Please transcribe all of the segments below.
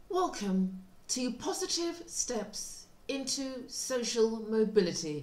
Welcome to Positive Steps into Social Mobility.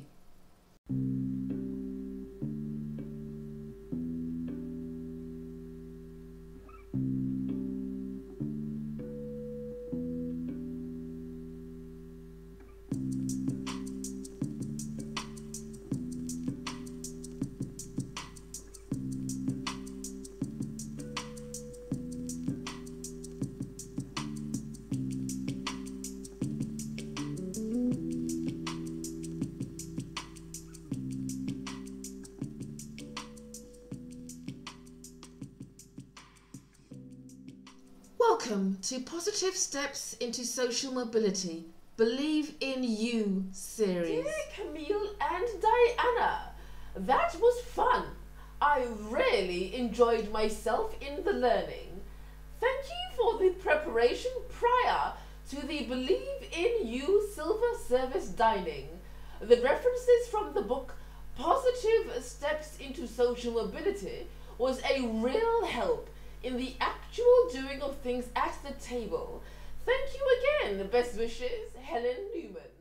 Welcome to Positive Steps into Social Mobility, Believe in You series. Dear Camille and Diana, that was fun. I really enjoyed myself in the learning. Thank you for the preparation prior to the Believe in You Silver Service Dining. The references from the book Positive Steps into Social Mobility was a real help in the actual doing of things at the table. Thank you again. Best wishes, Helen Newman.